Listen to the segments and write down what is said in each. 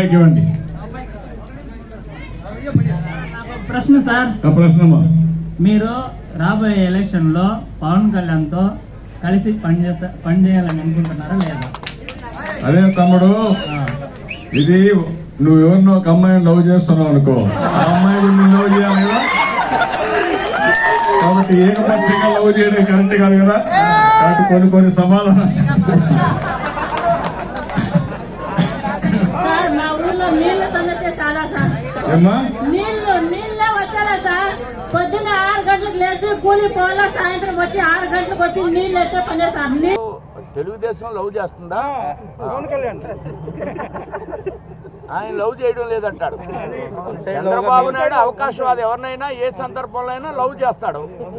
Mic ఇవ్వండి. ప్రశ్న sir. ప్రశ్నమా? మీరు రాబోయే ఎలక్షన్ లో పవన్ కళ్యాణ్ తో కలిసి పనిచేయాలని అనుకుంటున్నారా లేదా? అదే తమ్ముడు, ఇది నువ్వు ఎవరినో ఒక అమ్మాయిని లవ్ చేస్తున్నావు అనుకో, ఆ అమ్మాయి నిన్ను లవ్ చేయాలి కదా. కాబట్టి ఏకపక్షంగా లవ్ చేయడం కరెక్ట్ కాదు కదా. కాబట్టి కొన్ని సమాధానం. మా ఊర్లో నీళ్ళ సమస్య చాలా సార్. నీళ్ళే వచ్చారా సార్? పొద్దున్న 6 గంటలకు లేచి కూలి పోవాలా, సాయంత్రం వచ్చి 6 గంటలకు వచ్చి నీళ్ళు ఎత్తే పనే సార్. తెలుగుదేశం లవ్ చేస్తుందా? ఆయన లవ్ చేయడం లేదంటాడు. చంద్రబాబు నాయుడు అవకాశవాది, ఎవరినైనా ఏ సందర్భంలో అయినా లవ్ చేస్తాడు.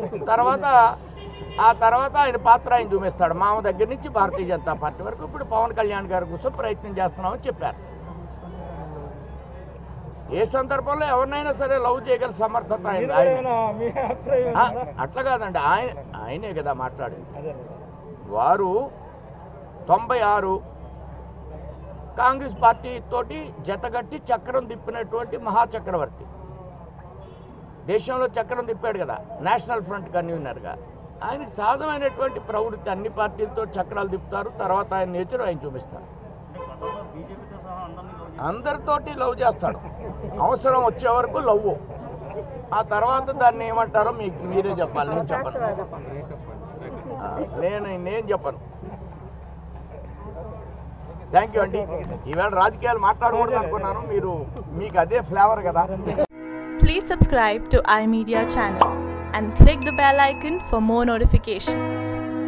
ఆ తర్వాత ఆయన పాత్ర ఆయన చూపిస్తాడు. మామ దగ్గర నుంచి భారతీయ జనతా పార్టీ వరకు. ఇప్పుడు పవన్ కళ్యాణ్ గారి కోసం ప్రయత్నం చేస్తున్నామని చెప్పారు. ఏ సందర్భంలో ఎవరినైనా సరే లవ్ చేయగల సమర్థత అట్లా కాదండి. ఆయనే కదా మాట్లాడింది. వారు 96 కాంగ్రెస్ పార్టీ తోటి జతగట్టి చక్రం తిప్పినటువంటి మహాచక్రవర్తి. దేశంలో చక్రం తిప్పాడు కదా నేషనల్ ఫ్రంట్ కన్వీనర్గా. ఆయనకి సాధమైనటువంటి ప్రవృత్తి. అన్ని పార్టీలతో చక్రాలు తిప్పుతారు. తర్వాత ఆయన నేచర్ ఆయన చూపిస్తారు. అందరితోటి లవ్ చేస్తాడు. అవసరం వచ్చే వరకు లవ్. ఆ తర్వాత దాన్ని ఏమంటారో మీరే చెప్పాలి. నేను చెప్పను. నేను చెప్పను. థ్యాంక్ యూ అండి. ఈవేళ రాజకీయాలు మాట్లాడకూడదు అనుకున్నాను. మీకు అదే ఫ్లేవర్ కదా. Please subscribe to iMedia channel and click the bell icon for more notifications.